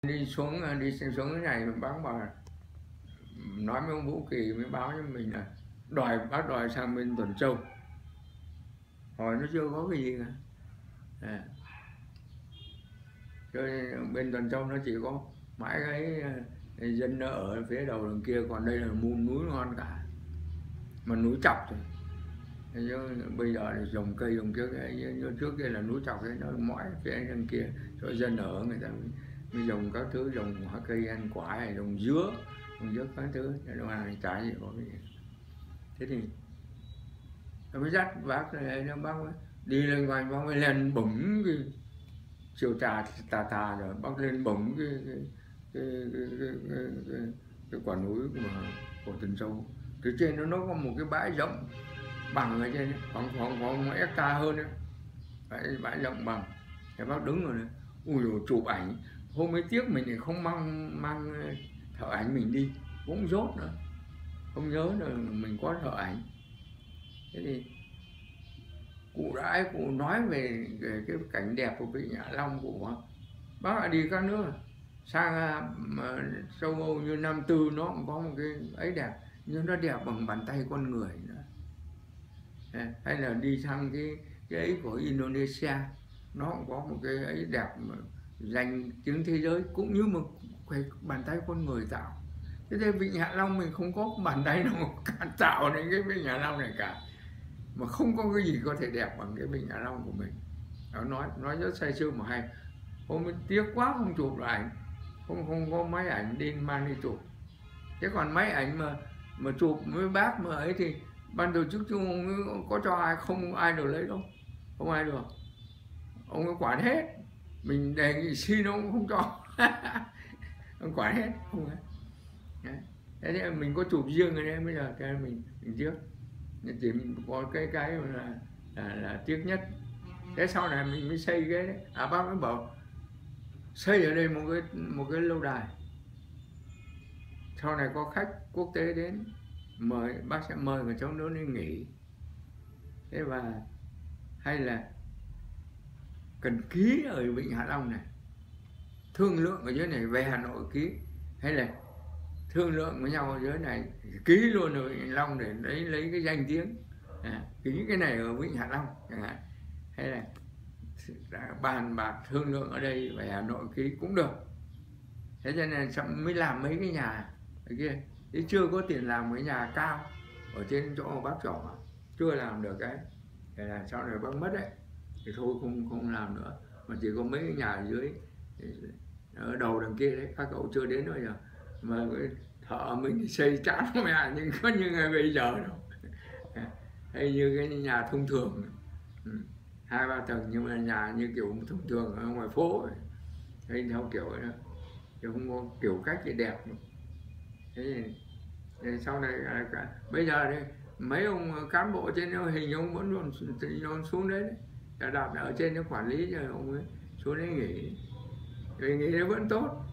đi xuống cái này bác bảo là, nói với ông Vũ Kỳ mới báo cho mình là bác đòi sang bên Tuần Châu, hỏi nó chưa có cái gì cả. Cho nên bên Tuần Châu nó chỉ có mãi cái dân nó ở phía đầu đường kia, còn đây là muôn núi ngon cả, mà núi chọc thôi. Chứ bây giờ thì trồng cây trồng trước kia là núi chọc ấy, nó mỏi phía đằng kia cho dân ở, người ta mới trồng các thứ, trồng cây ăn quả này, trồng dứa các thứ, nó hàng trái gì có cái gì. Thế thì nó mới dắt bác này, nó bác đi lên ngoài, bác mới lên bấm cái chiều tà rồi bác lên bấm cái quả núi của Tuần Châu. Từ trên nó có một cái bãi rộng bằng ở trên, khoảng 1 hectare hơn đấy, bãi rộng bằng. Thì bác đứng rồi đấy, ui dồi, chụp ảnh. Hôm ấy tiếc mình thì không mang thợ ảnh mình đi, cũng dốt nữa, không nhớ là mình có thợ ảnh. Thế thì cụ nói về cái cảnh đẹp của Vịnh Hạ Long của bác đã đi các nước sang châu Âu như Nam Tư, nó cũng có một cái ấy đẹp, nhưng nó đẹp bằng bàn tay con người nữa. Hay là đi sang cái ấy của Indonesia, nó cũng có một cái ấy đẹp mà danh tiếng thế giới, cũng như một cái bàn tay con người tạo. Thế nên Vịnh Hạ Long mình không có bàn tay nào tạo nên cái Vịnh Hạ Long này cả, mà không có cái gì có thể đẹp bằng cái Vịnh Hạ Long của mình. Nó nói rất say sưa mà hay. Hôm tiếc quá không chụp được ảnh, không có máy ảnh đi mang đi chụp. Thế còn máy ảnh mà chụp với bác mà ấy thì ban tổ chức Trung ương có cho ai, không ai được lấy đâu, không ai được, ông ấy quản hết, mình đề nghị xin ông cũng không cho. Ông quản hết, không ấy. Thế nên mình có chụp riêng ở đây, bây giờ cái mình trước chỉ có cái là tiếc nhất. Thế sau này mình mới xây cái đấy. Bác mới bảo xây ở đây một cái lâu đài, sau này có khách quốc tế đến mời, bác sẽ mời người trong đó đi nghỉ. Thế và hay là cần ký ở Vịnh Hạ Long này, thương lượng ở dưới này về Hà Nội ký, hay là thương lượng với nhau ở dưới này ký luôn ở Vịnh Hạ Long để lấy cái danh tiếng, ký cái này ở Vịnh Hạ Long chẳng hạn, hay là bàn bạc thương lượng ở đây về Hà Nội ký cũng được. Thế cho nên mới làm mấy cái nhà ở kia, chứ chưa có tiền làm cái nhà cao ở trên chỗ bác trỏ, chưa làm được cái. Thế là sau này bác mất đấy thì thôi không làm nữa, mà chỉ có mấy cái nhà ở dưới ở đầu đằng kia đấy, các cậu chưa đến bao giờ, mà cái thợ mình thì xây chán mẹ, nhưng có như ngày bây giờ đâu. Hay như cái nhà thông thường 2-3 tầng, nhưng mà nhà như kiểu thông thường ở ngoài phố ấy, hay theo kiểu ấy đó, chứ không có kiểu cách thì đẹp. Thế thì sau này bây giờ thì mấy ông cán bộ trên đó hình ông vẫn luôn xuống đấy, đạp ở trên nó quản lý, rồi ông ấy xuống đấy nghỉ, nghỉ nó vẫn tốt.